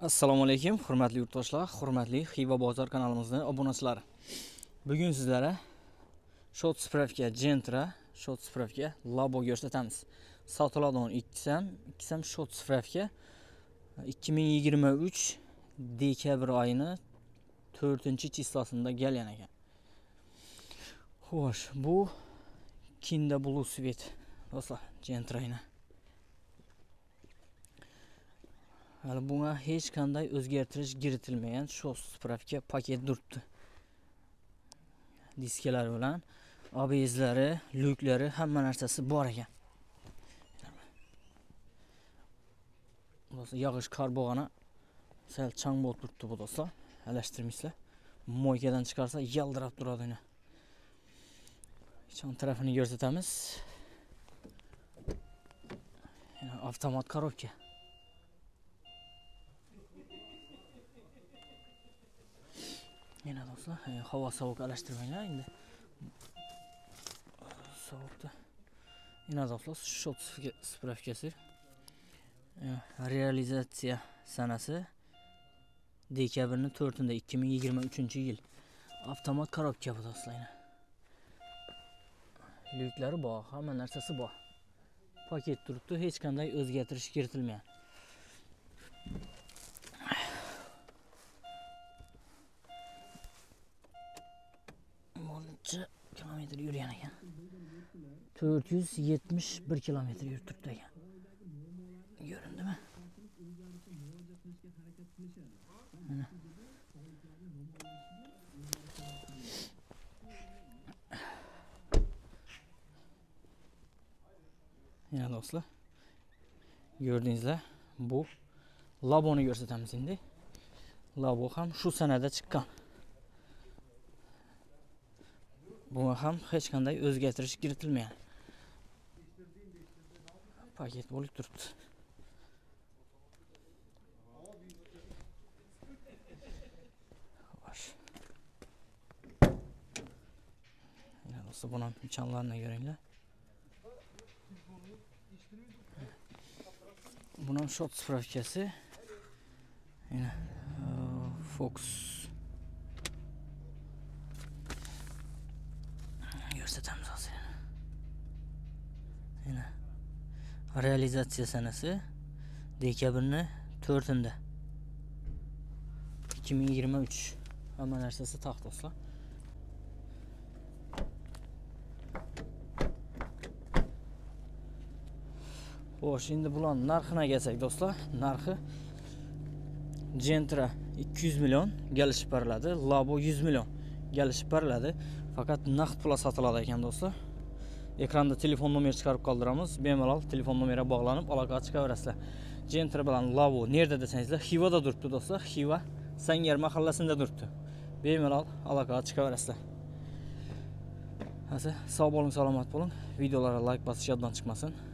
Assalomu alaykum, hurmatli yurtdoshlar, hurmatli Xiva bozor kanalimizning obunachilari. Bugun sizlarga short spravka Gentra, short spravka Labo ko'rsatamiz. Sotiladigan ikkisam short spravka 2023 dekabr oyini 4-chislosida kelgan ekan. Xo'sh, bu Kinda Blue Sweet do'stlar, Gentra'ni. Hali bunga hech qanday o'zgartirish kiritilmagan short spravka paket turibdi. Diskalari bilan ABS'lari, lyuklari, hamma narsasi bor ekan. Do'stlar, yog'ish qor bo'lgani sal chang bo'lib turibdi bu do'stlar. Alashtirmaysizlar. Moykadan chiqarsa yaldirab turadi uni. Chang tarafini ko'rsatamiz. Avtomat korobka. Yana do'stlar, havo sovuq alashtirmanglar endi. Sovuqda. Yana do'stlar, short spravkasi. Realizatsiya sanasi dekabrning 4-ida 2023-yil. Avtomat korobka bu do'stlar. Lyuklari bor, hamma narsasi bor. Paket turibdi, hech qanday o'zgartirish kiritilmagan. Kilometr yurgan ekan. 471 kilometr yurib turibdi ekan. Ko'rindimi? Ya do'stlar, gördingizlar, bu Laboni ko'rsatamiz endi. Labo ham shu sanada chiqqan. Bunga ham hech qanday o'zgartirish kiritilmagan. Paket bo'lib turibdi. Xo'sh. Mana do'stlar, buni chanlarni ko'ringlar. Bunun short spravkasi. Yana Fox ko'rsatamiz hozir. Yana realizatsiya sanasi dekabrning 4-ida 2023. Hamma narsasi taq do'stlar. Xo'sh, endi bularning narxini kelsak do'stlar, narxi Gentra 200 million kelishib beriladi, Labo 100 million kelishib beriladi. Faqat naqd pul sotiladi ekan do'stlar. Ekranda telefon nomeri chiqarib qoldiramiz. Bemalol telefon nomeriga bog'lanib aloqa chiqaverasizlar. Gentra bilan Labo nerda desangizlar, Xivada turibdi do'stlar. Xiva Sangar mahallasida turibdi. Bemalol aloqa chiqaverasizlar. Hozir sog' bo'ling, salomat bo'ling. Videolarga like bosish yoddan chiqmasin.